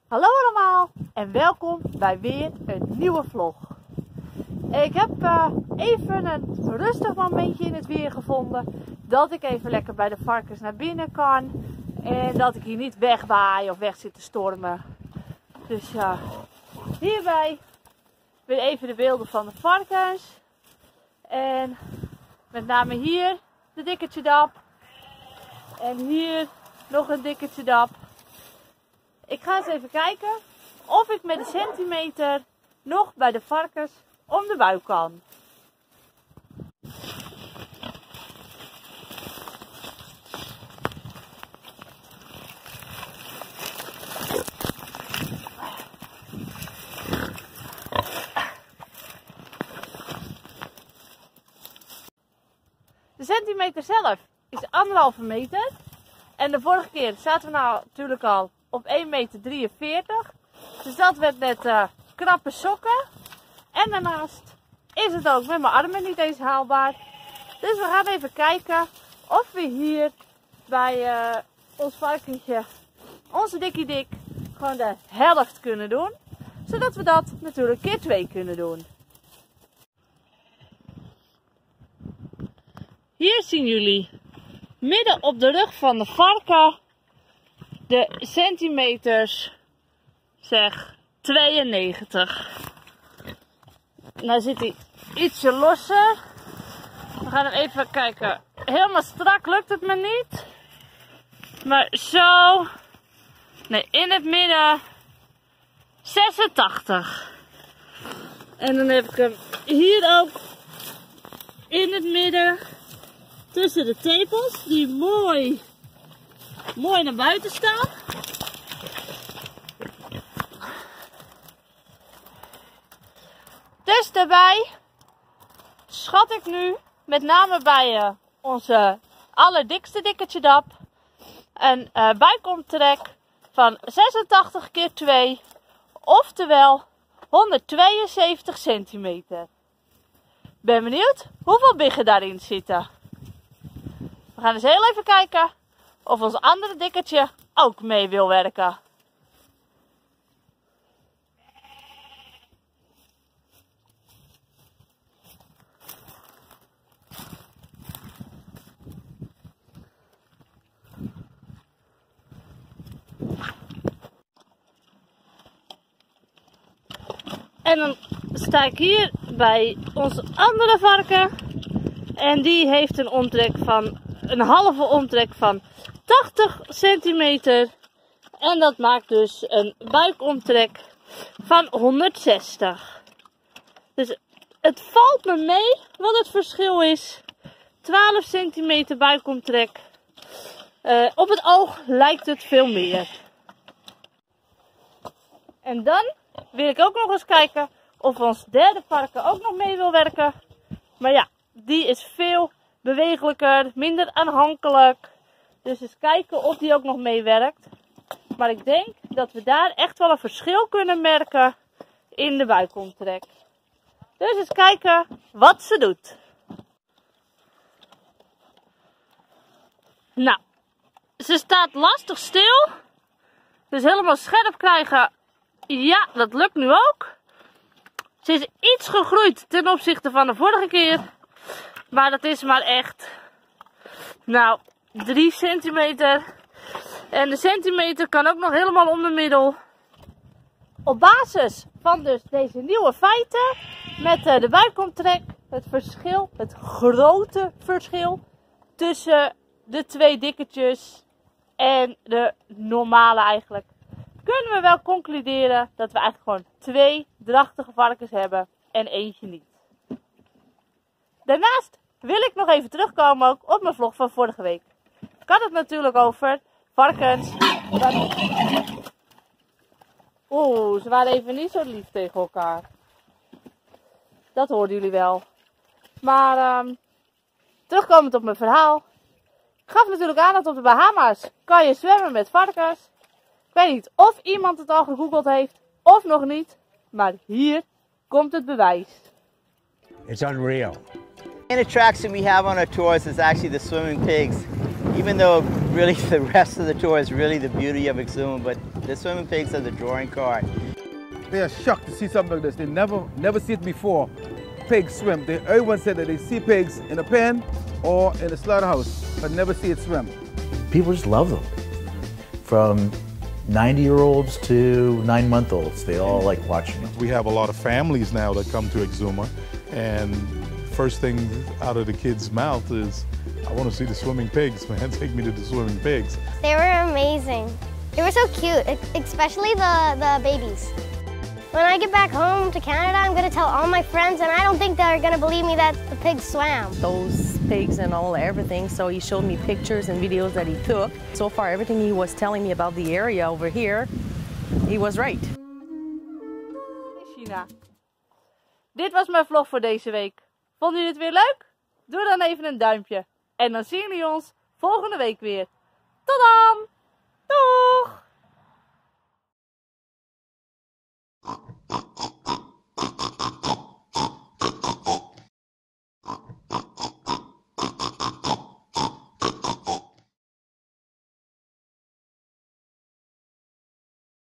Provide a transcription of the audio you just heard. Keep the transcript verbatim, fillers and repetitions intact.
Hallo allemaal en welkom bij weer een nieuwe vlog. Ik heb uh, even een rustig momentje in het weer gevonden. Dat ik even lekker bij de varkens naar binnen kan. En dat ik hier niet wegwaai of weg zit te stormen. Dus ja, uh, hierbij weer even de beelden van de varkens. En met name hier de dikkertje dap. En hier nog een dikkertje dap. Ik ga eens even kijken of ik met de centimeter nog bij de varkens om de buik kan. De centimeter zelf is anderhalve meter. En de vorige keer zaten we nou natuurlijk al op één meter drieënveertig. Dus dat werd net uh, knappe sokken. En daarnaast is het ook met mijn armen niet eens haalbaar. Dus we gaan even kijken of we hier bij uh, ons varkentje, onze dikkie dik, gewoon de helft kunnen doen. Zodat we dat natuurlijk keer twee kunnen doen. Hier zien jullie midden op de rug van de varken de centimeters, zeg tweeënnegentig. Nou zit hij ietsje losser. We gaan hem even kijken. Helemaal strak lukt het me niet. Maar zo. Nee, in het midden zesentachtig. En dan heb ik hem hier ook in het midden. Tussen de tepels. Die mooi, mooi naar buiten staan. Dus daarbij schat ik nu, met name bij uh, onze allerdikste dikkertje dap, een uh, buikomtrek van zesentachtig keer twee, oftewel honderdtweeënzeventig centimeter. Ben benieuwd hoeveel biggen daarin zitten. We gaan eens heel even kijken of ons andere dikkertje ook mee wil werken. En dan sta ik hier bij onze andere varken. En die heeft een omtrek van, een halve omtrek van tachtig centimeter. En dat maakt dus een buikomtrek van honderdzestig. Dus het valt me mee wat het verschil is. twaalf centimeter buikomtrek. Uh, op het oog lijkt het veel meer. En dan wil ik ook nog eens kijken of ons derde varken ook nog mee wil werken. Maar ja, die is veel bewegelijker, minder aanhankelijk. Dus eens kijken of die ook nog meewerkt. Maar ik denk dat we daar echt wel een verschil kunnen merken in de buikomtrek. Dus eens kijken wat ze doet. Nou, ze staat lastig stil. Dus helemaal scherp krijgen, ja, dat lukt nu ook. Ze is iets gegroeid ten opzichte van de vorige keer. Maar dat is maar echt, nou, drie centimeter. En de centimeter kan ook nog helemaal om de middel. Op basis van dus deze nieuwe feiten met de buikomtrek, het verschil, het grote verschil tussen de twee dikkertjes en de normale eigenlijk, kunnen we wel concluderen dat we eigenlijk gewoon twee drachtige varkens hebben en eentje niet. Daarnaast wil ik nog even terugkomen ook op mijn vlog van vorige week. Ik had het natuurlijk over varkens. Oeh, ze waren even niet zo lief tegen elkaar. Dat hoorden jullie wel. Maar um, terugkomend op mijn verhaal. Ik gaf natuurlijk aan dat op de Bahama's kan je zwemmen met varkens. Ik weet niet of iemand het al gegoogeld heeft of nog niet. Maar hier komt het bewijs. It's unreal. The main attraction we have on our tours is actually the swimming pigs. even though really the rest of the tour is really the beauty of Exuma, but the swimming pigs are the drawing card. They are shocked to see something like this. They never, never see it before. Pigs swim. They, everyone said that they see pigs in a pen or in a slaughterhouse, but never see it swim. People just love them. From ninety-year-olds to nine-month-olds, they all like watching them. We have a lot of families now that come to Exuma, and first thing out of the kids' mouth is, I want to see the swimming pigs, man. Take me to the swimming pigs. They were amazing. They were so cute, especially the, the babies. When I get back home to Canada, I'm going to tell all my friends, and I don't think they're going to believe me that the pigs swam. Those pigs and all everything, so he showed me pictures and videos that he took. So far, everything he was telling me about the area over here, he was right. China. Dit was mijn vlog voor deze week. Vonden jullie het weer leuk? Doe dan even een duimpje. En dan zien jullie ons volgende week weer. Tot dan! Doeg!